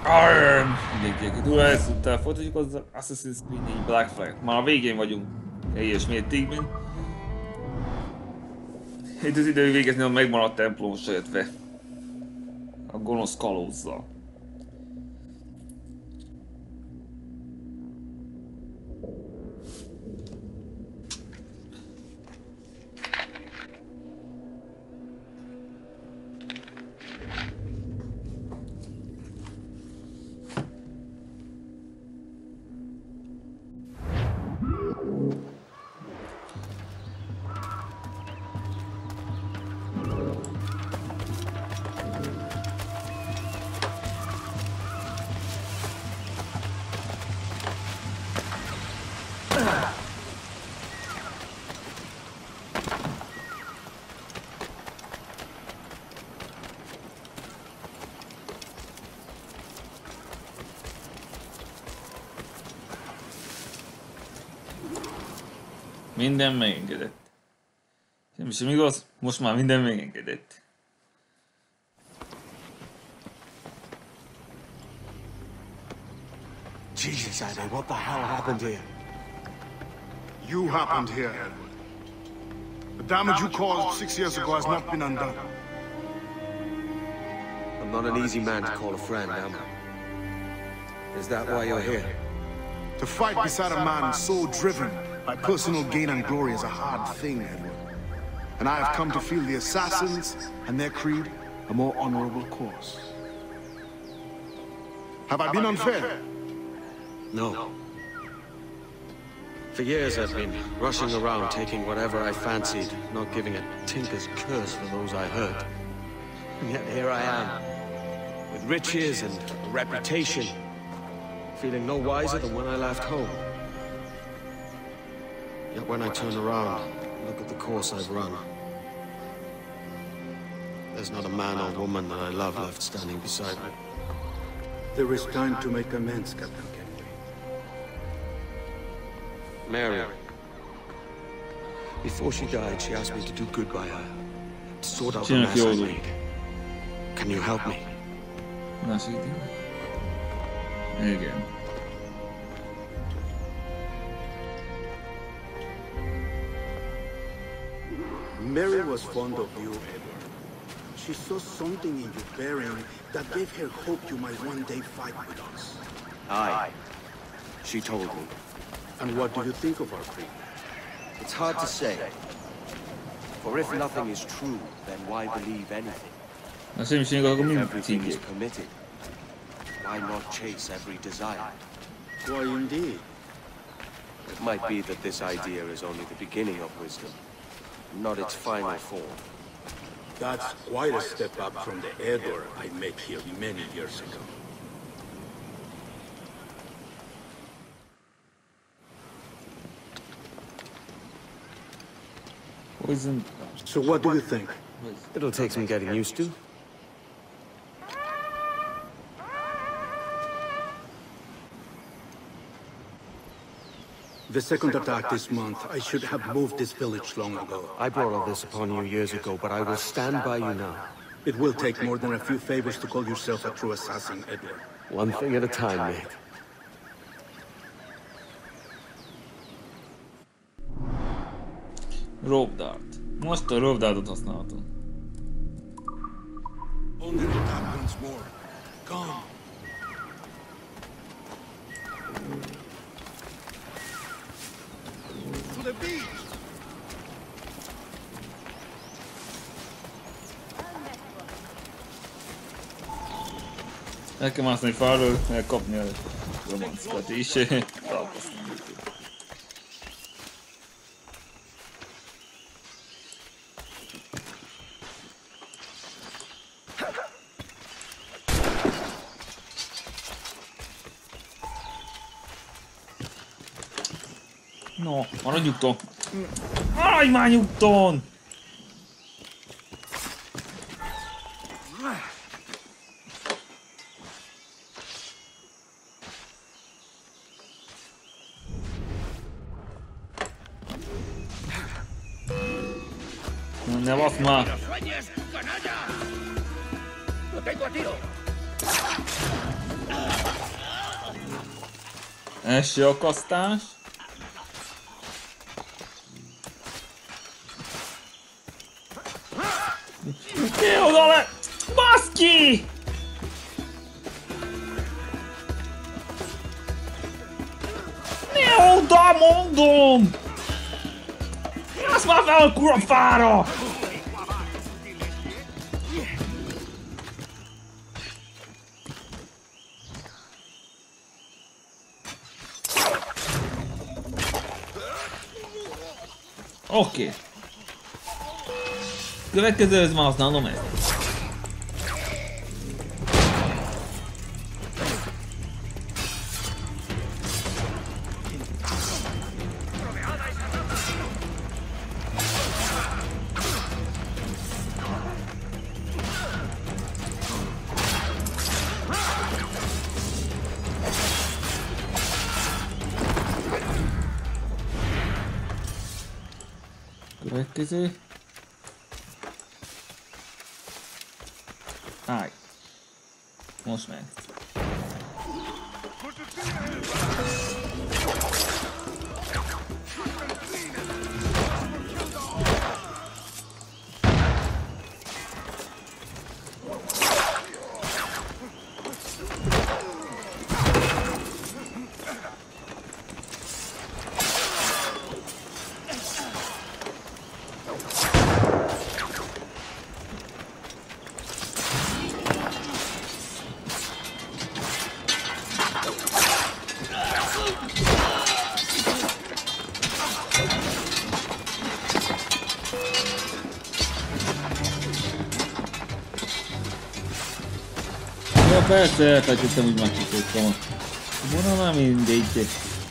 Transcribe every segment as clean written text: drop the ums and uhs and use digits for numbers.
Mindenki durva után folytatjuk az Assassin's Creed 4 Black Flag. Már a végén vagyunk teljes mértékben. Itt az idő végezni a megmaradt templom sejtve a gonosz kalózzal. Minden megengedett. Nem sem igaz? Most már minden megengedett. Jesus, Eddie, what the hell happened here? You happened here, Edward. The damage you caused 6 years ago has not been undone. I'm not an easy man to call a friend, am I? Is that why you're here? To fight beside a man so driven by personal gain and glory is a hard thing, Edward. And I have come to feel the assassins and their creed a more honorable course. Have I been unfair? No. For years I've been rushing around, taking whatever I fancied, not giving a tinker's curse for those I hurt. And yet here I am, with riches and a reputation, feeling no wiser than when I left home. Yet when I turn around, look at the course I've run. There's not a man or woman that I love left standing beside me. There is time to make amends, Captain Kenway. Mary. Before she died, she asked me to do good by her. To sort out the mess I made. Can you help me? Na segíti. Igen. Mary was fond of you, Edward. She saw something in your bearing that gave her hope you might one day fight with us. Aye. She told me. And what do you think of our creed? It's hard to say. For if nothing is true, then why believe anything? Na semmiség akkor mind Everything is címjék. permitted. Why not chase every desire? Why, indeed. It might be that this idea is only the beginning of wisdom, not its final form. That's quite a step up from the Edward I met here many years ago. Poison. So what do you think? It'll take some getting used to. The second attack this month, I should have moved this village long ago. I brought all this upon you years ago, but I will stand by you now. It will take more than a few favors to call yourself a true assassin, Edward. One thing at a time, mate. Rope Dart. Most a Rope Dartot használhatom. Only the attack once more. Come. To the beach! El kell mászni falról, elkapni a romancokat is. No, maradj nyugton! Maradj már nyugton! Ne vas már! Első akasztás. Mi oda le? Baszki! Mi oda, mondom! Azt már fel a kurva fára! Oké. Következőhöz már használom ezt. Következő. Állj. Most meg. Ja, persze, elfelejtettem, úgy megkiköltem. Volna már mindegy.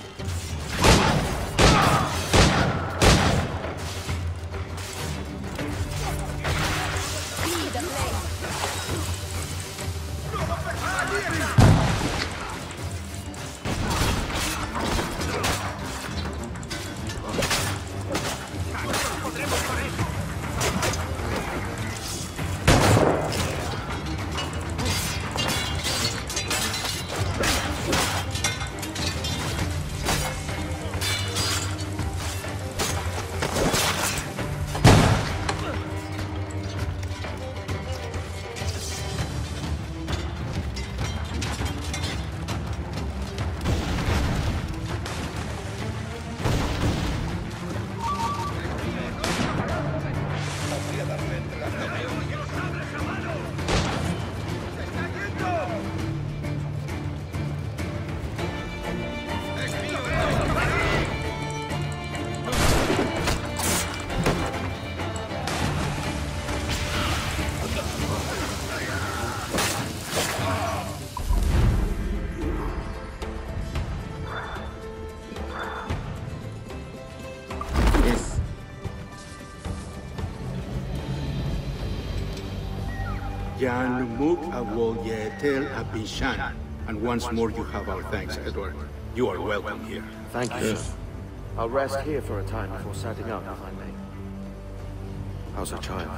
Jan Muk Awol Yetel Abishan. And once more you have our thanks, Edward. You are welcome here. Thank you, sir. I'll rest here for a time before setting out, if I may. How's our child?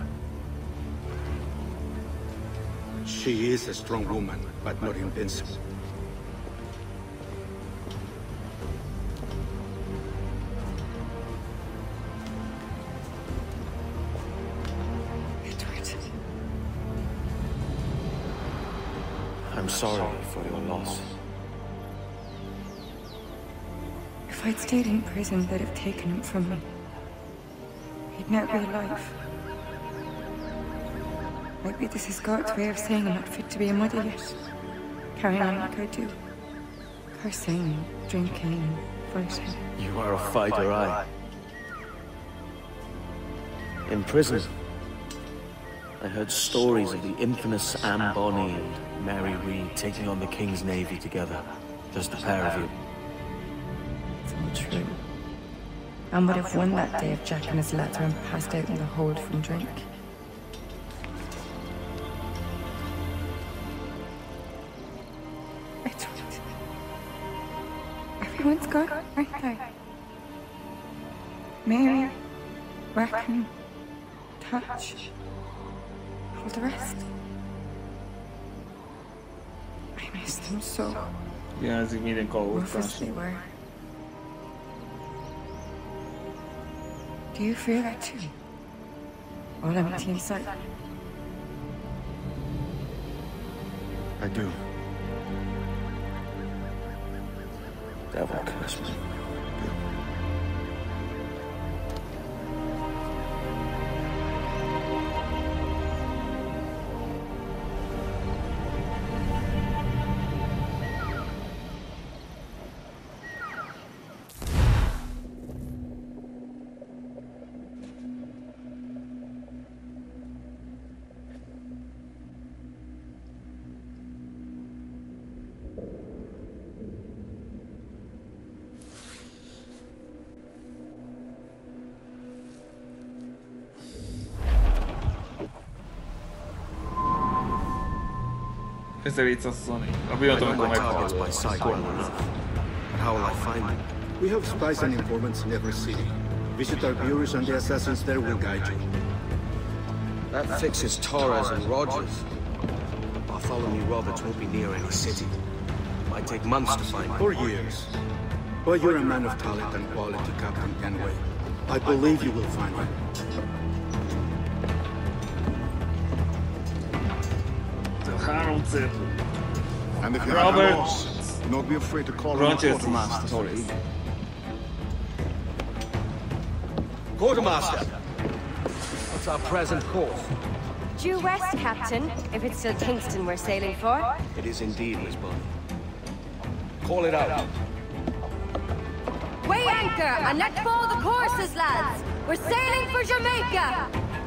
She is a strong woman, but not invincible. I'm sorry for your loss. If I'd stayed in prison, they'd have taken him from me. He'd never be alive. Maybe this is God's way of saying I'm not fit to be a mother yet. Carrying on like I do. Cursing, drinking, fighting. You are a fighter, aye. In prison, I heard stories of the infamous Anne Bonny and Mary Read taking on the King's Navy together. Just the pair of you. It's all true. Anne would have won that day if Jack and his lads weren't passed out in the hold from drink. It's right. Everyone's gone, aren't they? Mary, Rackham, Touch. All the rest. I miss them so. Hiányzik minden Rough as they kalóztás. were. Do you feel that too? All empty inside. I do. Devil curse me. Közelítsz asszony. A I pillanat, know amikor my targets by meghalod. sight well enough. But how will I find them? We have spies and informants in every city. Visit our bureaus and the assassins there will guide you. That fixes Torres and Rogers. Bartholomew Roberts won't be near any city. Might take months to find For him. years. But you're a man of talent and quality, Captain Kenway. I believe you will find him. Három cél. And if you have Robert. a loss, don't be afraid to call on the Rogers quartermaster. Torres. Quartermaster! What's our present course? Due west, Captain, if it's still Kingston we're sailing for. It is indeed, Miss Bonny. Call it out. Weigh anchor and let fall the courses, lads! We're sailing for Jamaica!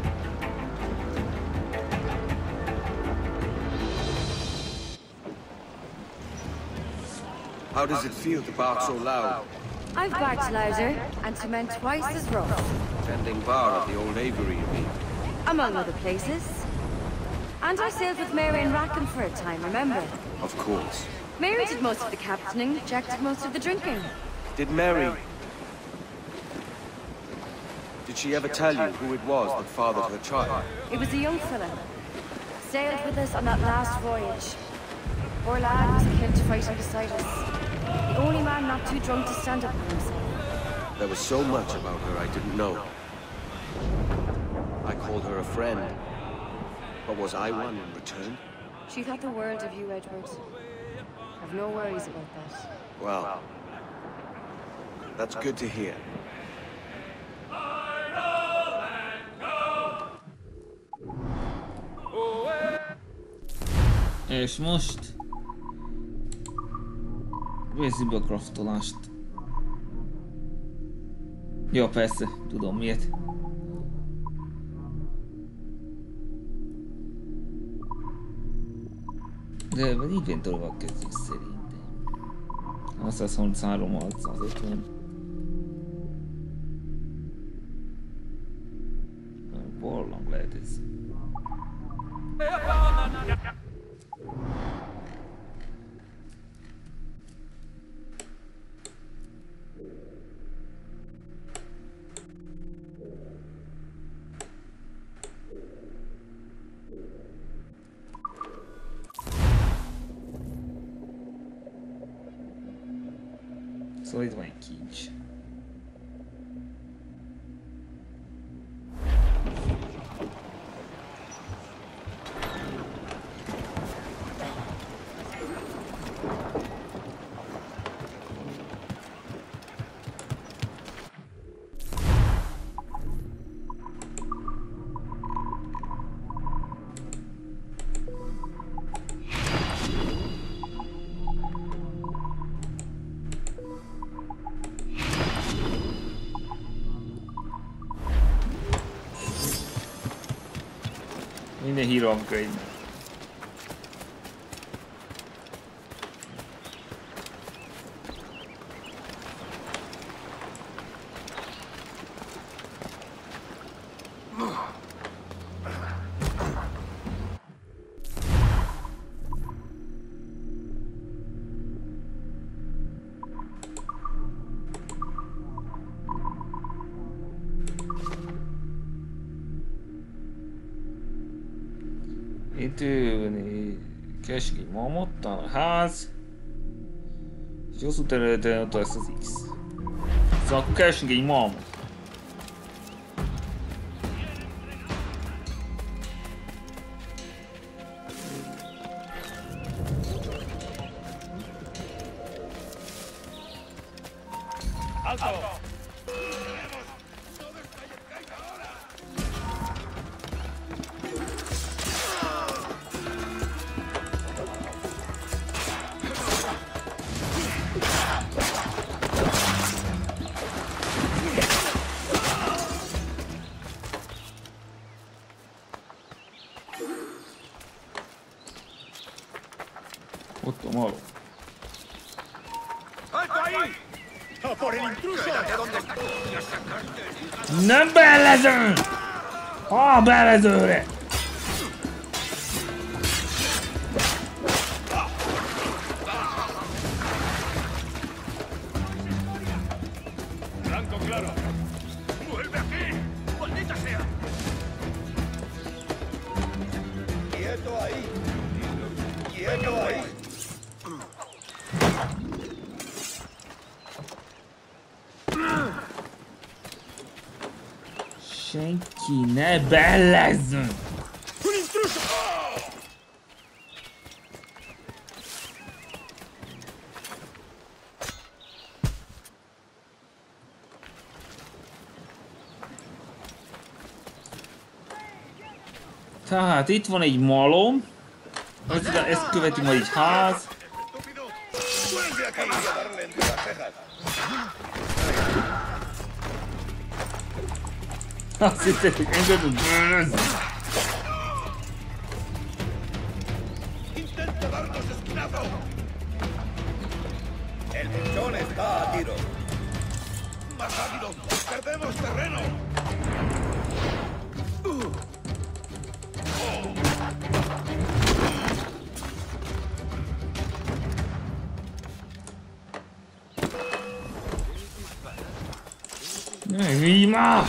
How does it feel to bark so loud? I've barked louder, and to men twice as rough, Tending bar at the old aviary, you mean? among other places. And I sailed with Mary and Rackham for a time, remember? Of course. Mary did most of the captaining, Jack did most of the drinking. Did Mary... Did she ever tell you who it was that fathered her child? It was a young fella. Sailed with us on that last voyage. Poor lad was killed fighting beside us. The only man not too drunk to stand up for himself. There was so much about her I didn't know. I called her a friend. But was I one in return? She thought the world of you, Edward. I've no worries about that. Well, that's good to hear. És most... Nézzük be a craftolást. Ja, persze, tudom miért. De inventory-val kezdjük szerintem. 633, 650. Barlang lehet ez. Szóval itt van egy kincs. Minden hero upgrade. Itt ülni, keski mamottan a ház. És hosszú területen ott lesz az X. Szóval akkor keresünk egy malmot. Ott a malom. Nem bellező! A bellezőre! Blanco claro. ¡Vuelve aquí! ¡Maldita sea! ¡Quieto ahí! ¡Quieto ahí! Senki ne bellezzön! ¡Un intruso! Tehát itt van egy malom. Ezt követi majd egy ház. ¡Vuelve aquí y a darle entre las cejas! Azt hittem, hogy engem tud bőrözni. ¡Intenta darnos esquinazo! El mechón está a tiro. ¡Más rápido! ¡Perdemos terreno! Hülj már!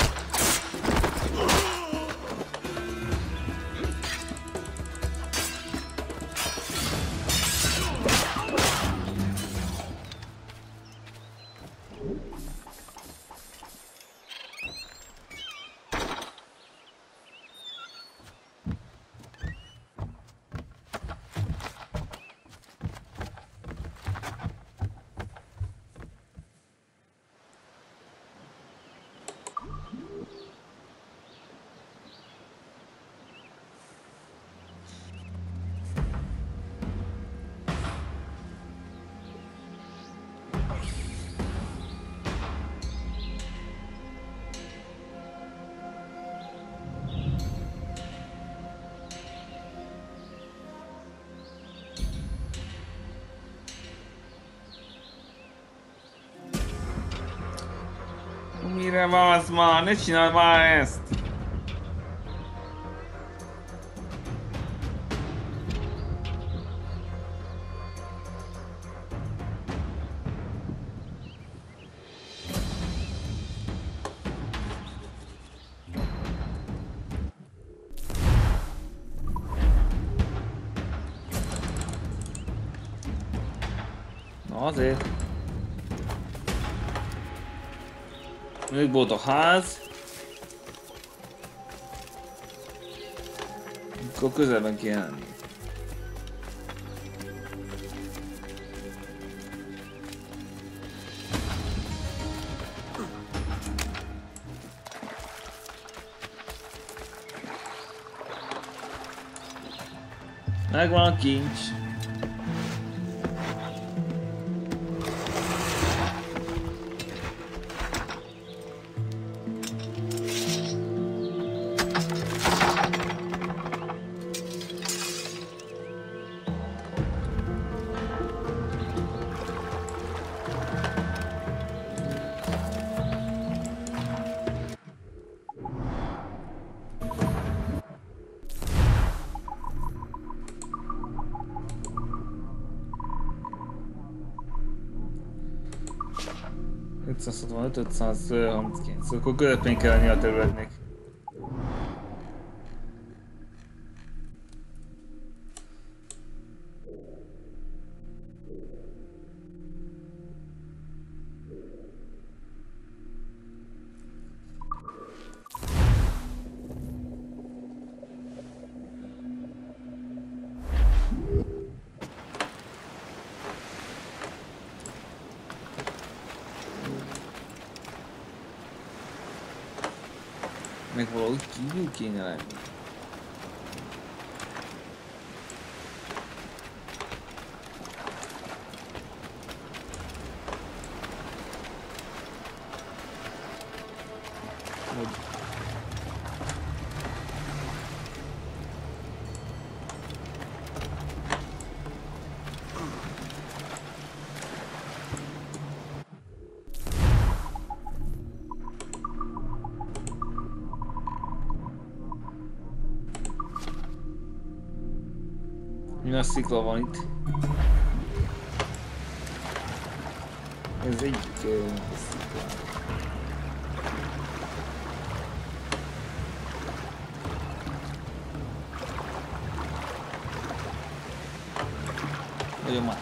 Mire vársz már? Ne csináld már ezt! Na azért. Még volt a ház. Akkor közelben kell lenni. Megvan a kincs. Van 539, akkor közepén kell lenni a területnek. Meg valahogy kívül kéne lenni. Milyen szikla van itt? Ez egy szikla. Nagyon más.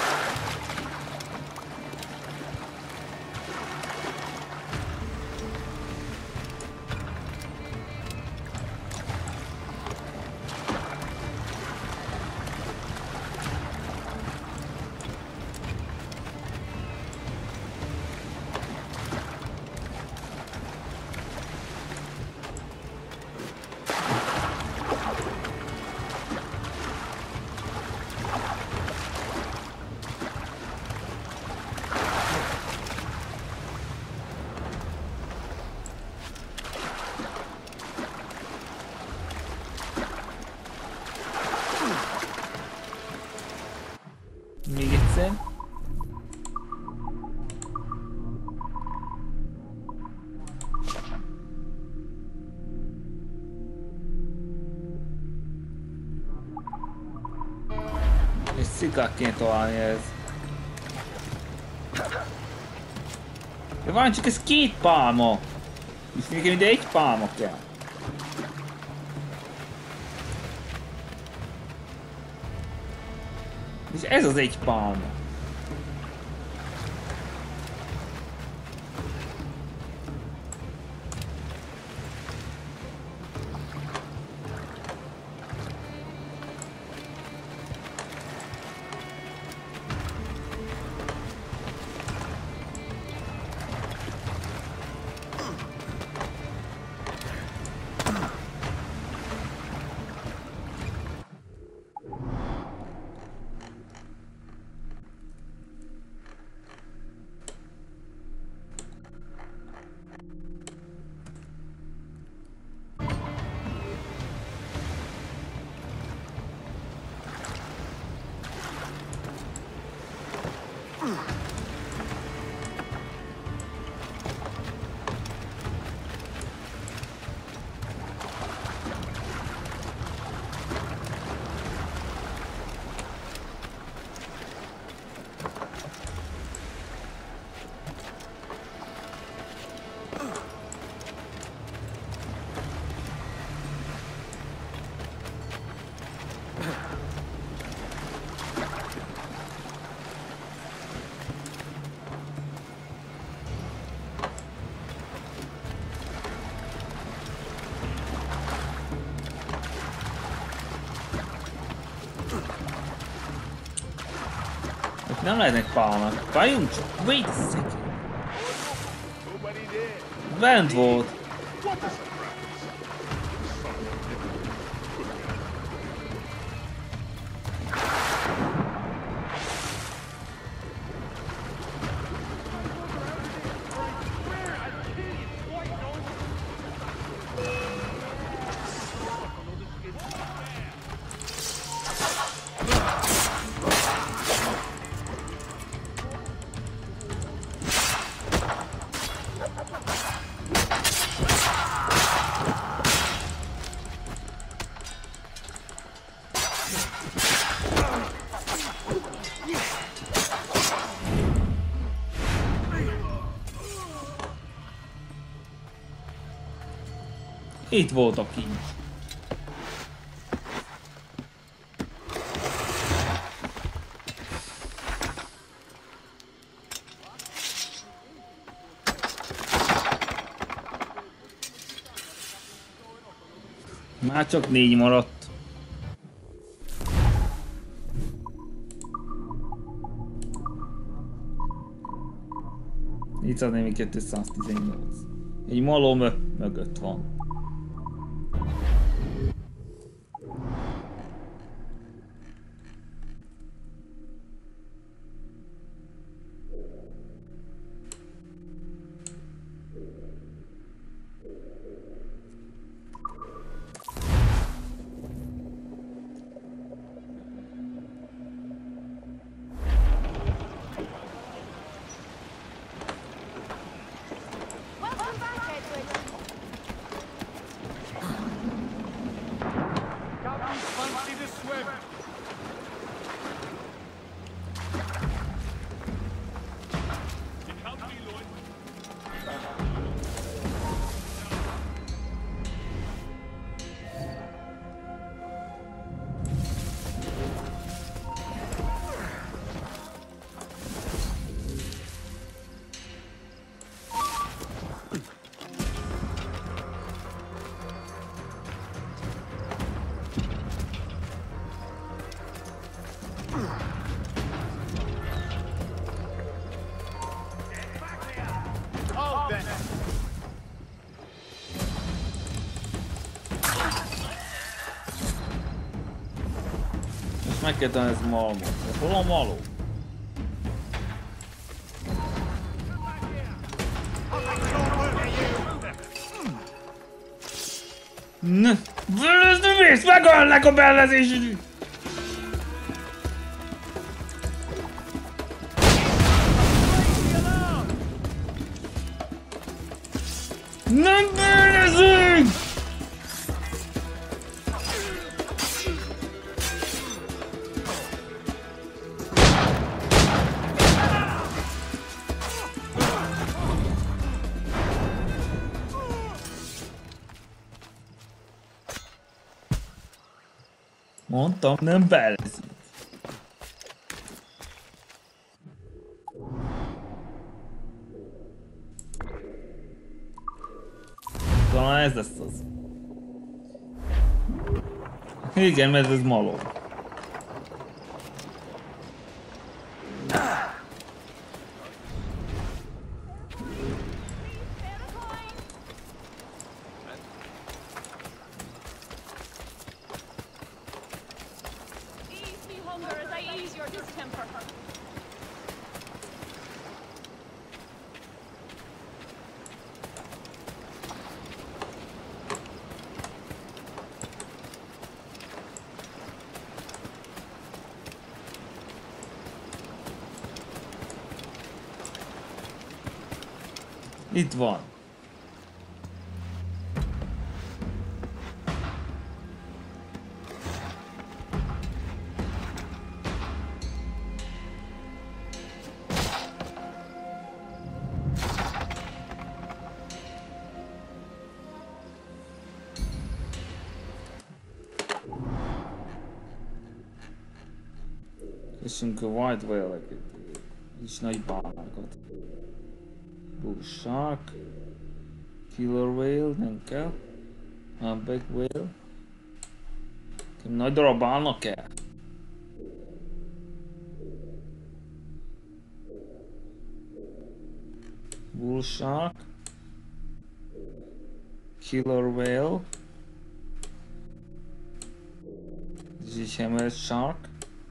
Még egyszer. És szikát kéne találni ez. De van csak ez 2 pálma. És nekem ide 1 pálma kell. És ez az 1 pálma. Nem lehetnek pálmák. Várjunk csak. Wait a second. Bent volt. Itt volt a kincs. Már csak 4 maradt. Itt az 218. Egy malom mögött van. Meg kell tenni ez malmot. Hol a maló? Ne! Mész, megölnek a bellezésű! Nem bellezünk! Mondtam, nem bellezünk. Talán ez lesz az. Igen, mert ez malom. Itt van. Kössünk a White Whale-eket és nagy bálnákat. Bull Shark, Killer Whale, nem kell. Humpback Whale. Nagy darab bálna kell. Bull Shark, Killer Whale. Ez is Hammer Shark.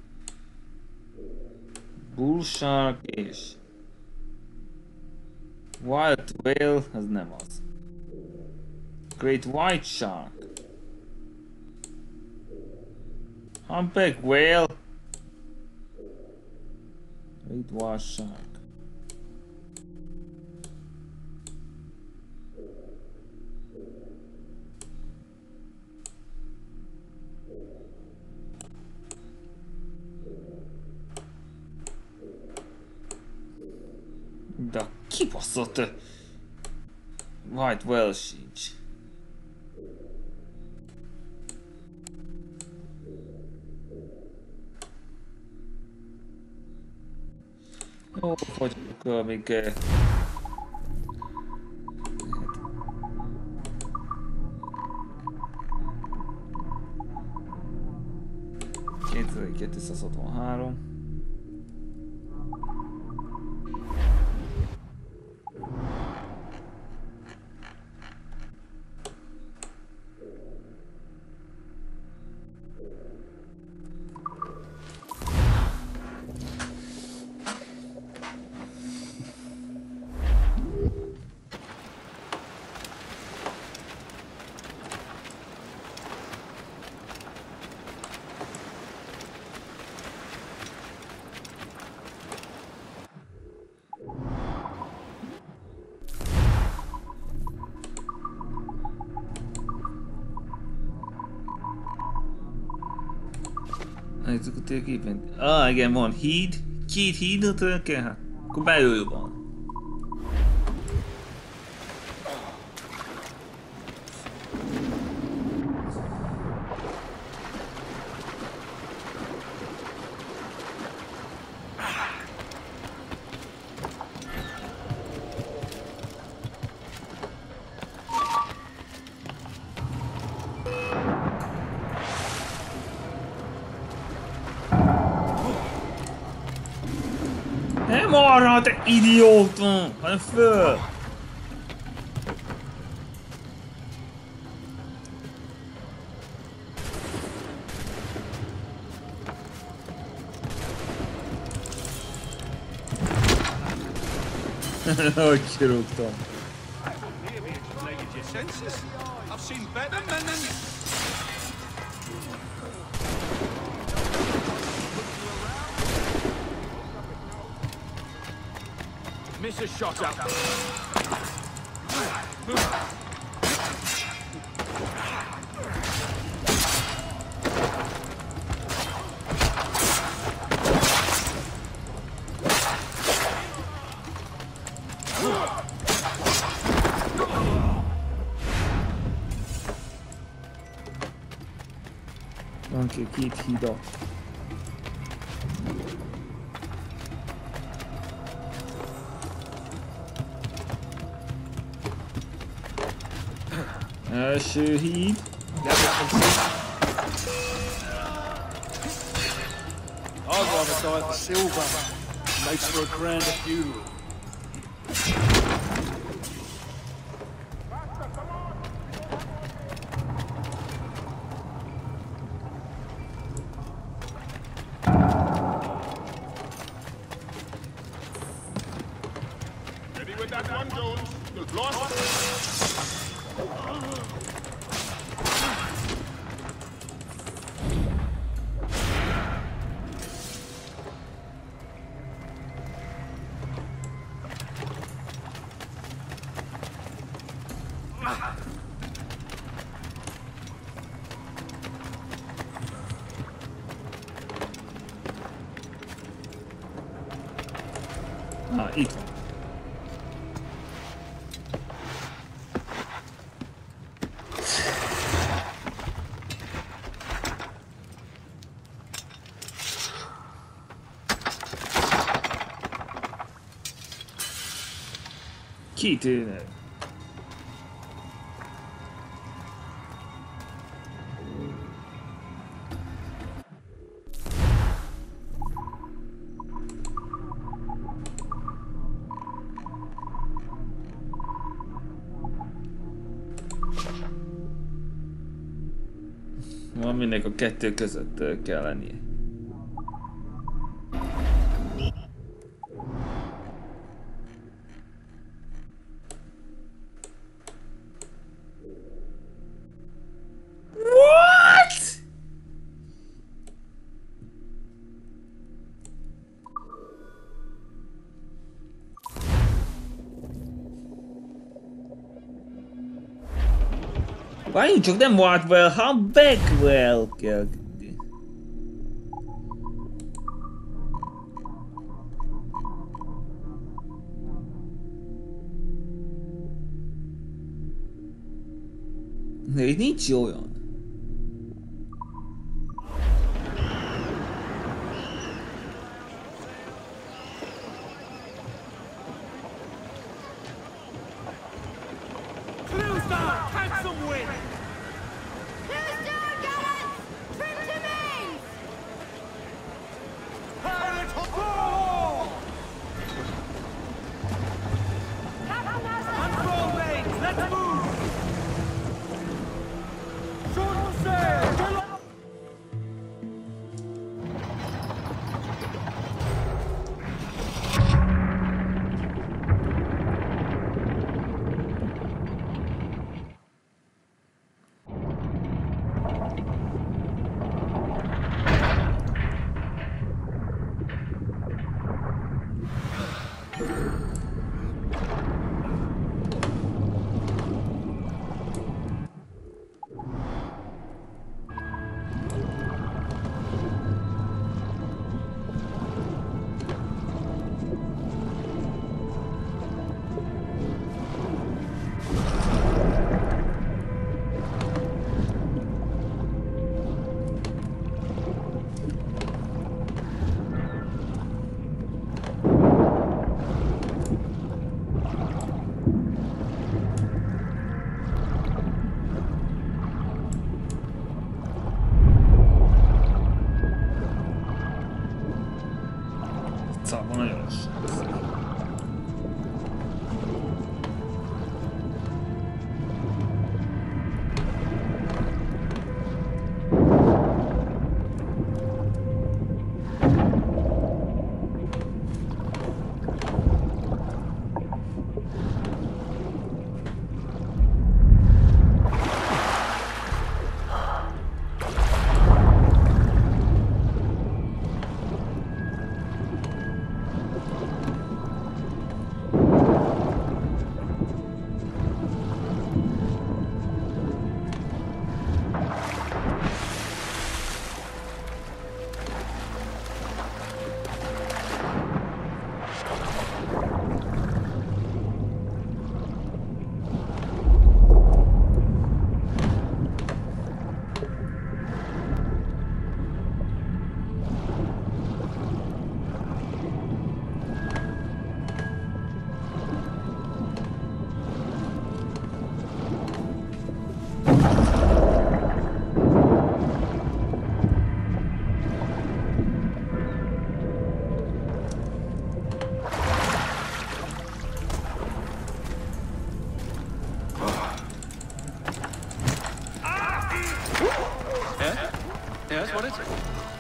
Bull Shark és Wild Whale, ez nem az. Great White Shark. Humpback Whale. Great White Shark. De kibaszott White Whale sincs. Jó, fogyunk amíg... ...2263. Nézzük a térképen. Igen, van híd. Két hídot kell, hát. Akkor belül van. Nem arra, te idióta! Hanem föl! Hogy kirúgtam. I've seen better men than you. Miss a shot up. Anche két hída. Első híd. I'd rather die for silver. Makes for a grander funeral. Ready with that one, Jones. You'll blow us. Itt van. Kitűnő. Valaminek a kettő között kell lennie. What? Várjunk csak, nem Wardwell, hanem Bagwell kell. De itt nincs olyan. else? What is it?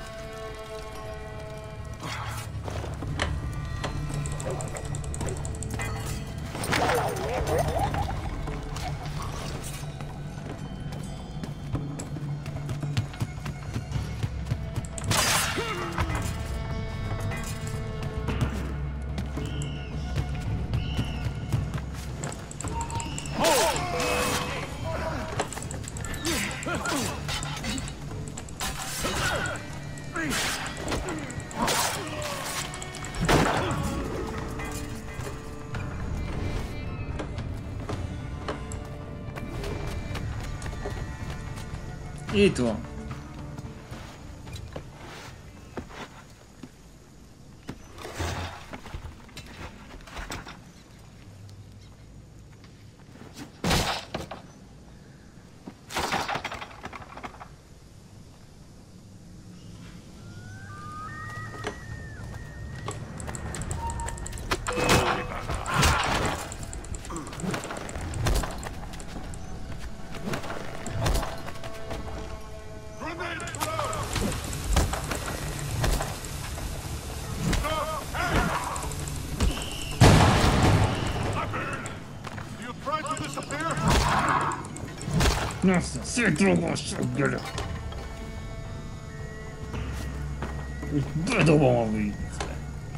Itt van. Nossa, szétrugossak, gyere! És bedobom a vízbe.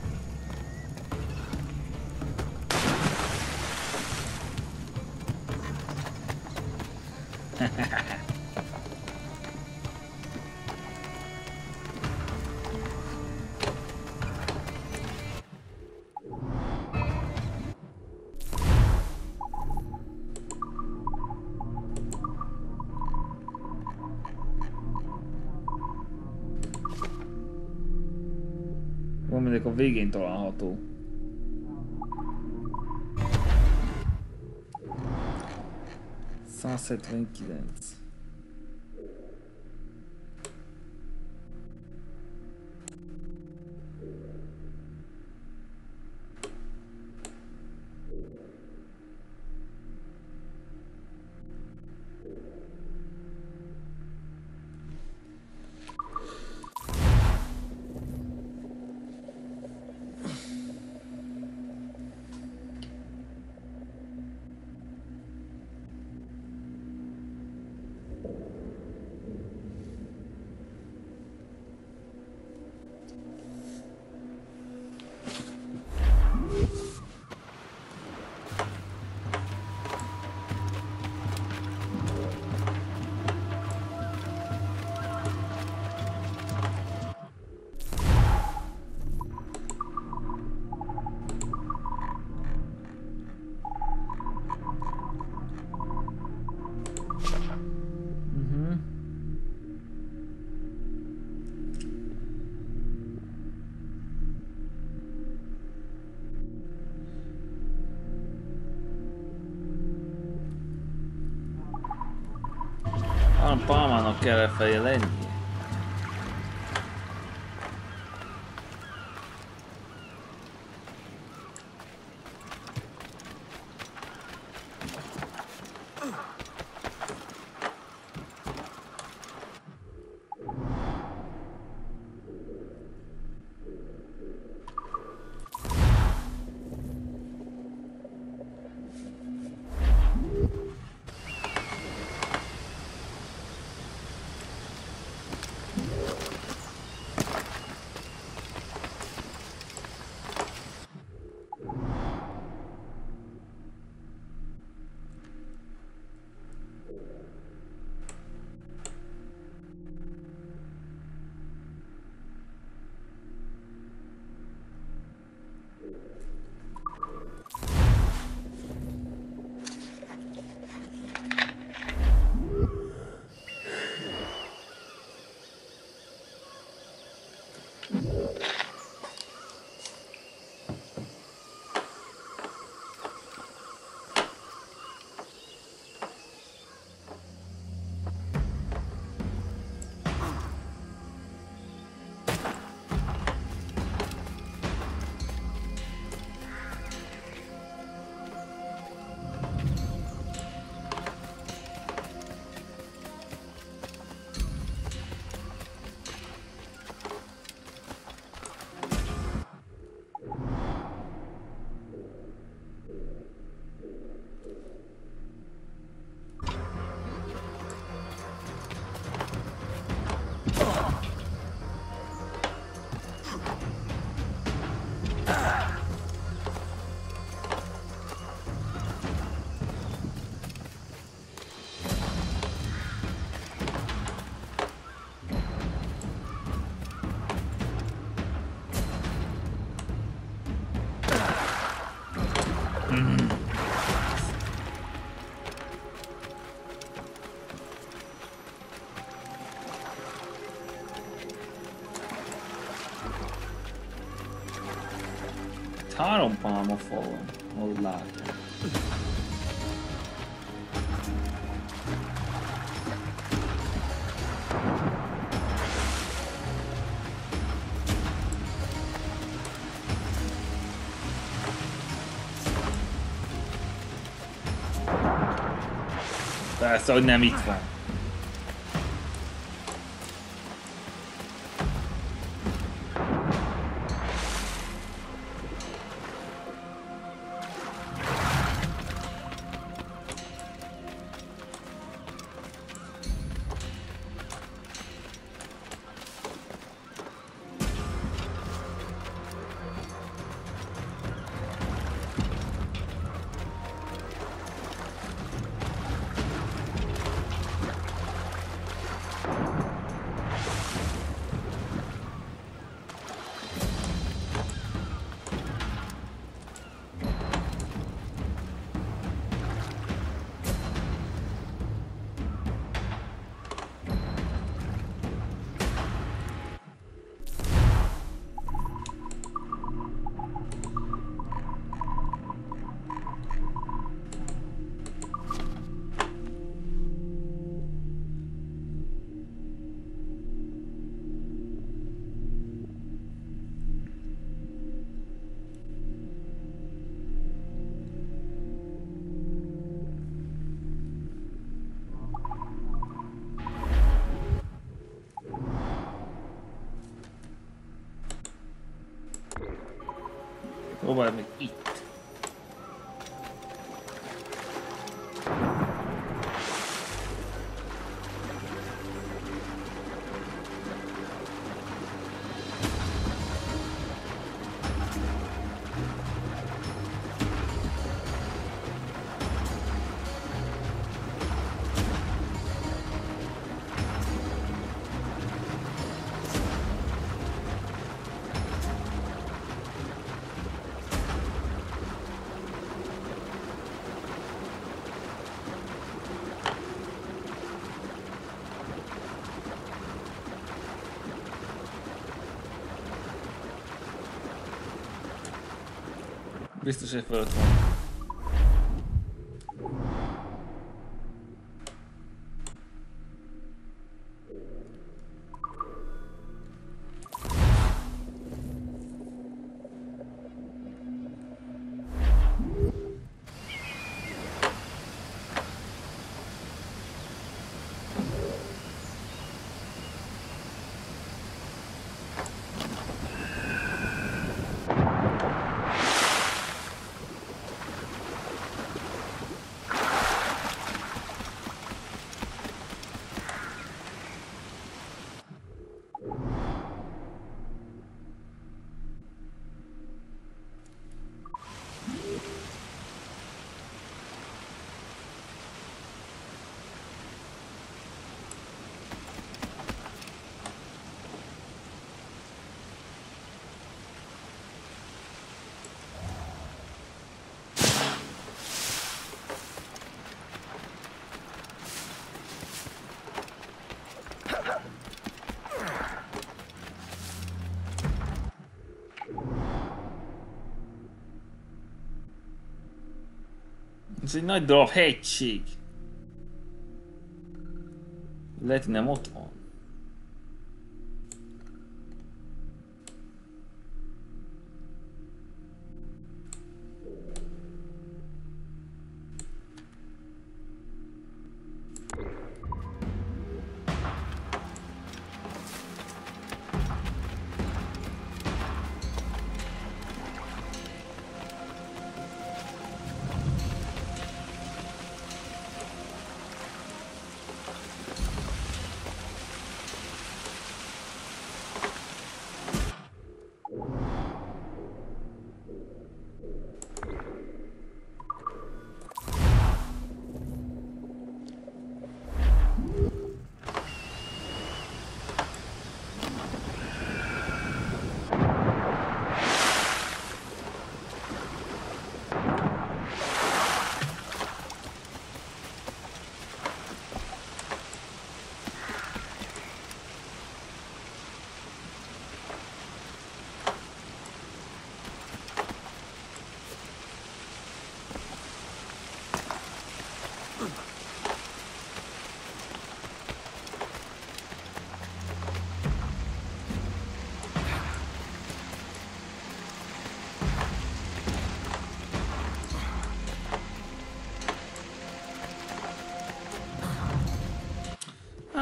Valamelyik a végén található. $179. Palmának kell felé lennie. 3 pálmafa van, ahogy látom. Persze, hogy nem itt van. Próbálj meg itt. Biztos, hogy fölött van. Ez egy nagy darab hegység. Lehet, nem ott van.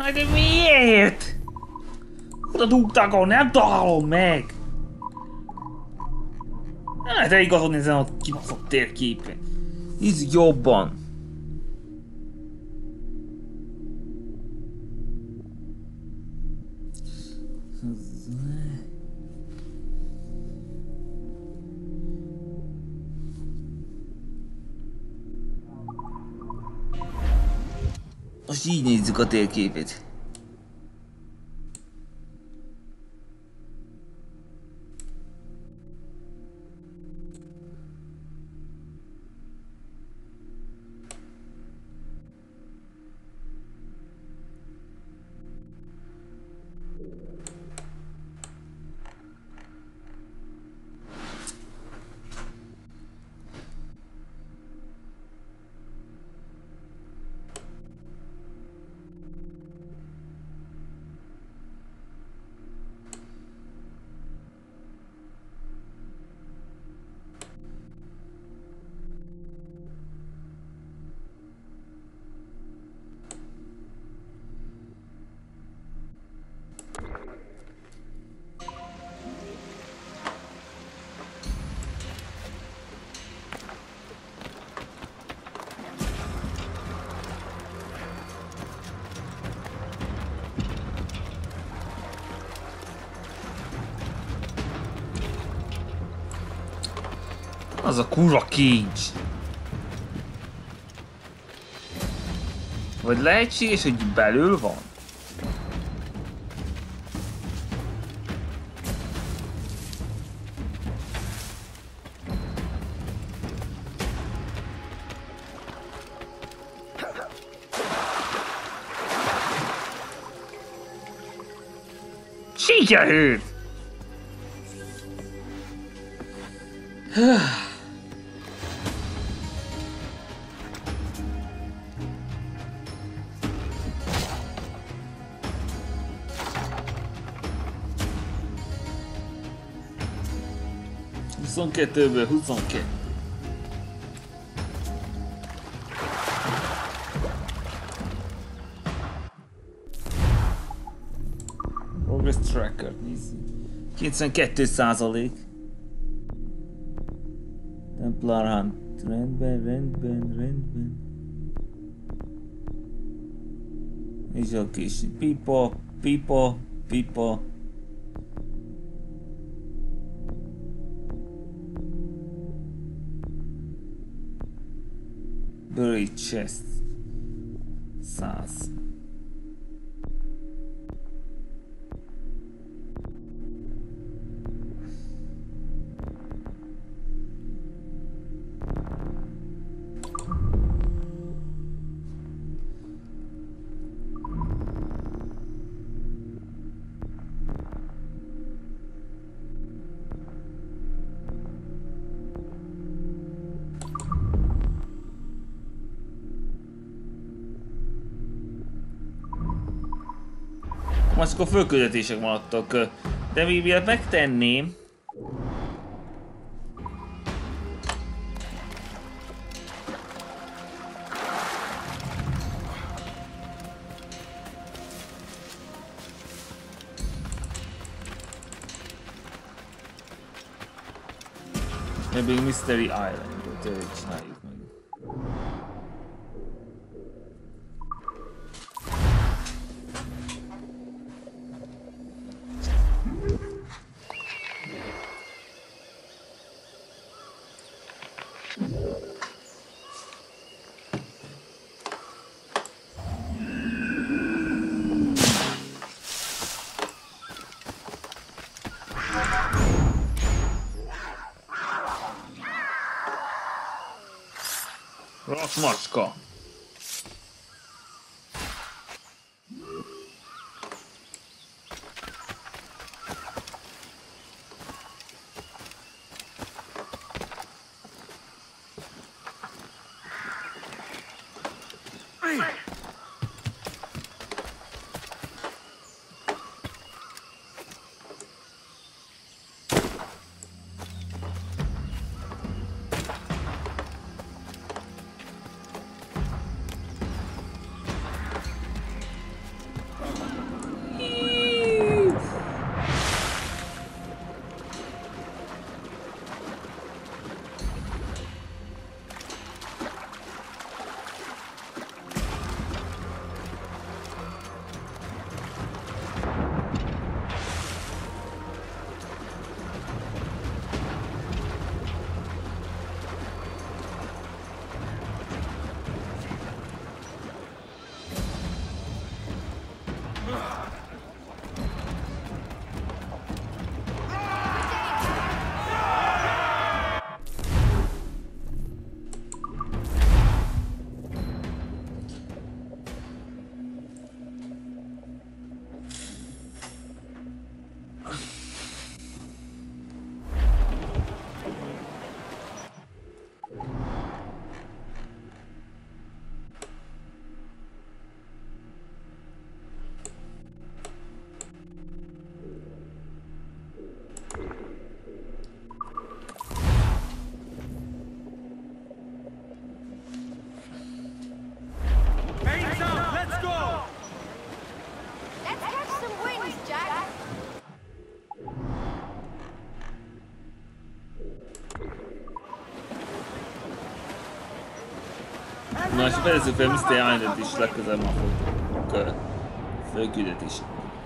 De miért? Oda dugták, ahol nem találom meg! Nem lehet eligazodni ezen a kibaszott térképen. Nézzük jobban. Most így nézzük a térképet. Az a kurva kincs! Vagy lehetséges, hogy belül van? Sikerült! Huszonkettőből 22. Progress tracker, nézzük. 92%. Templar Hunt. Rendben. És a kis pipa. Buried chest. 100. Most akkor fölküldetések maradtak, de még miért megtenném? Még Mystery Island-ot csináljuk meg. Rossz macska! Na, és fejezzük fel Mr. Island is legközelebb már fogjuk fölküldetés.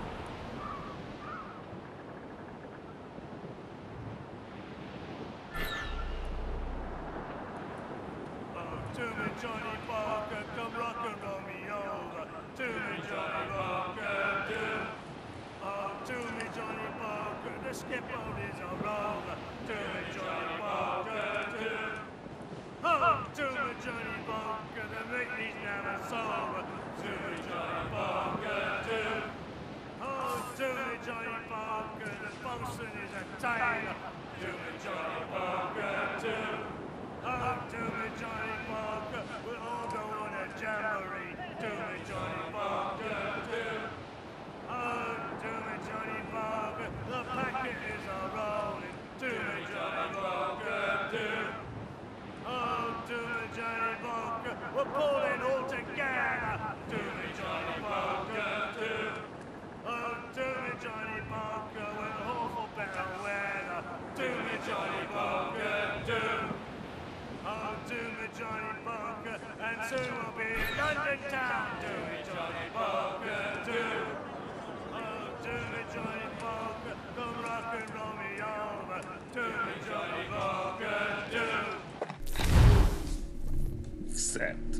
Szert.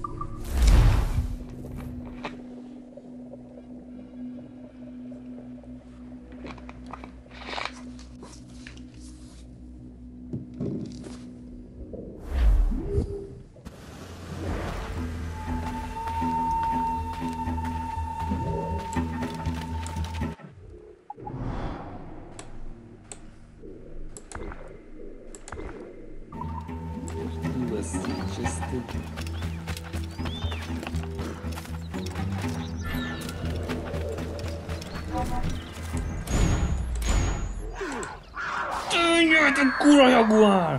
Tűnjön, kurva jaguár!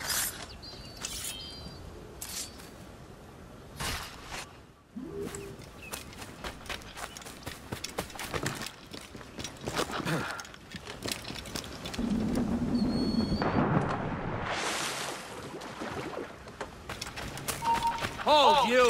Hold you!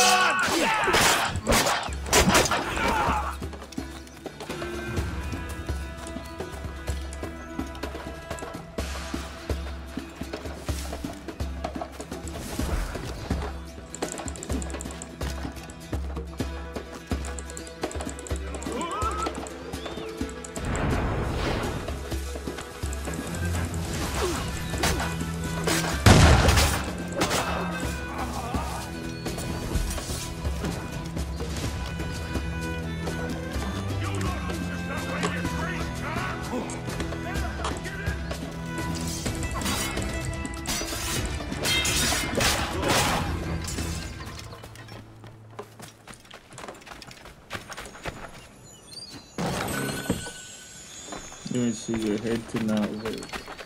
You want to see your head to now work.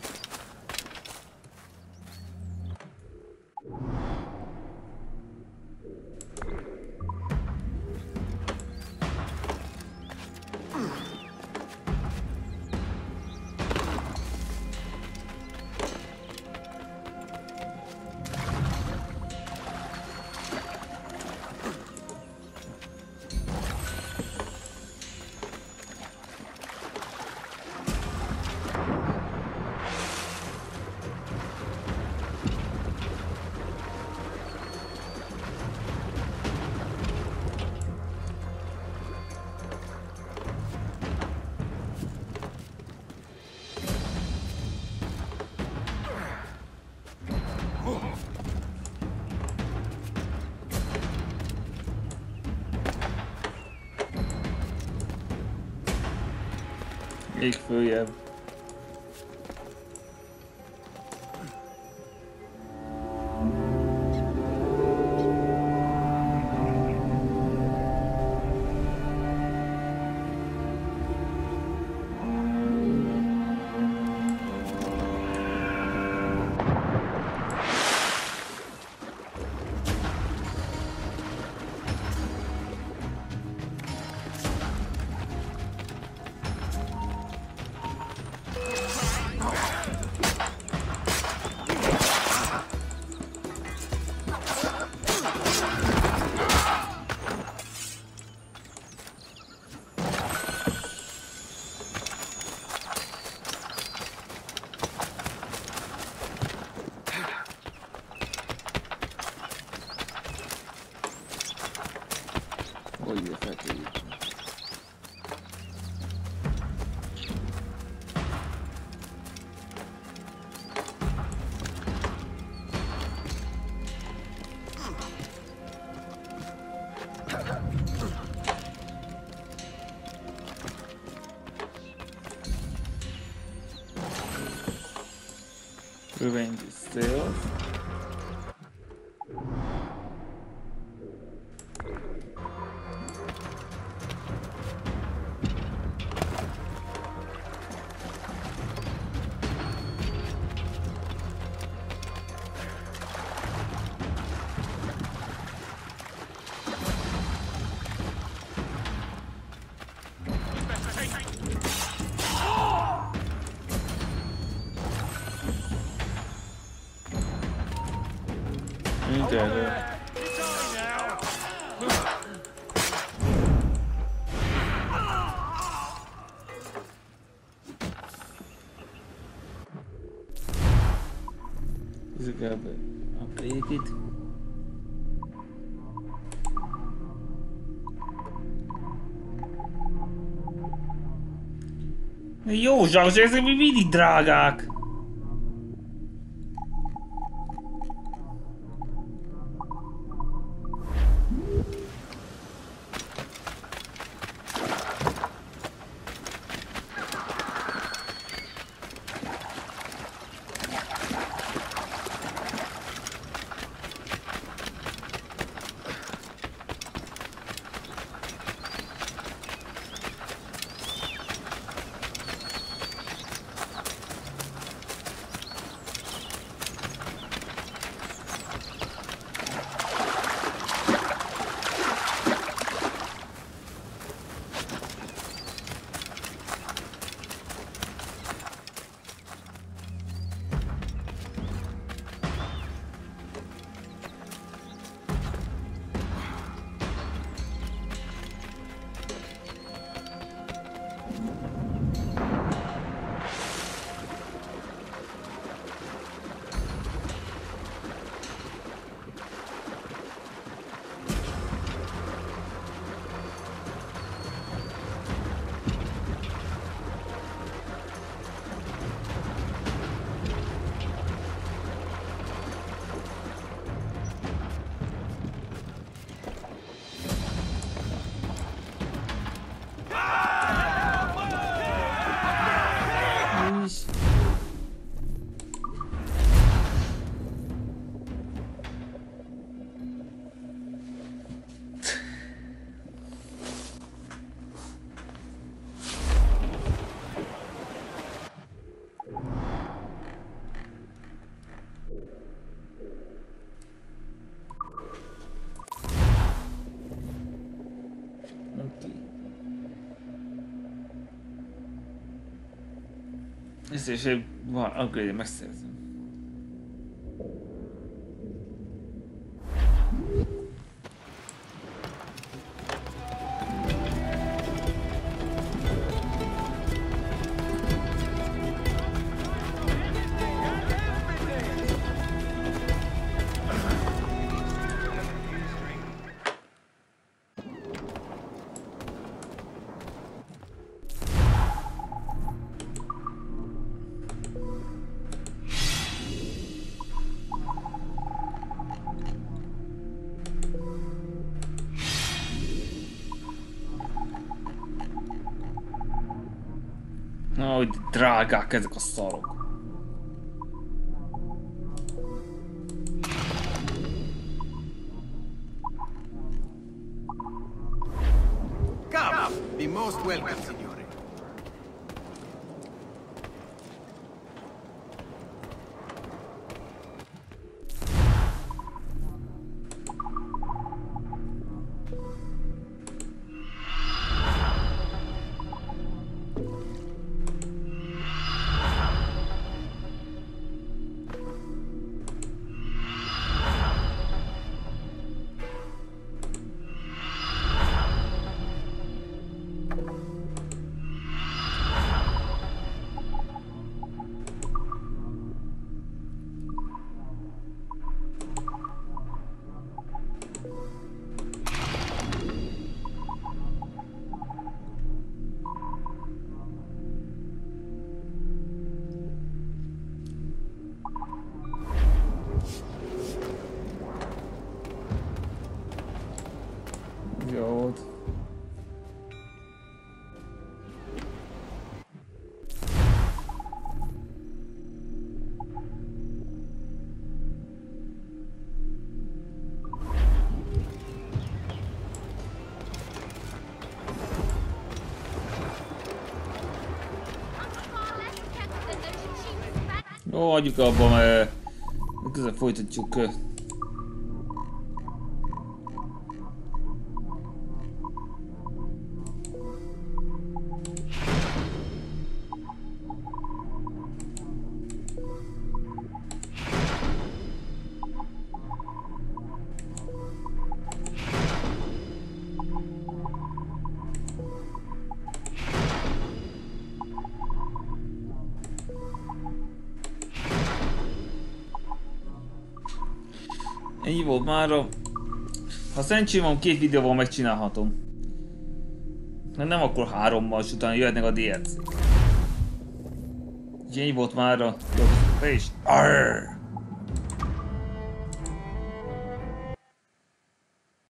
Még följebb. Olha, sai daí. Revenge stealth. Jó zsák, ezek még mindig drágák! És van, upgrade megszerzem. Hogy drágák ezek a szarok. Come, be most welcome, signore. Jó volt. Jó, adjuk abba, mert közben folytatjuk. Ennyi volt mára. Ha szerencsém van, 2 videóval megcsinálhatom. Ha nem, akkor 3-mal, és utána jöhetnek a DLC-k. Ennyi volt mára. Jó, és arrrr!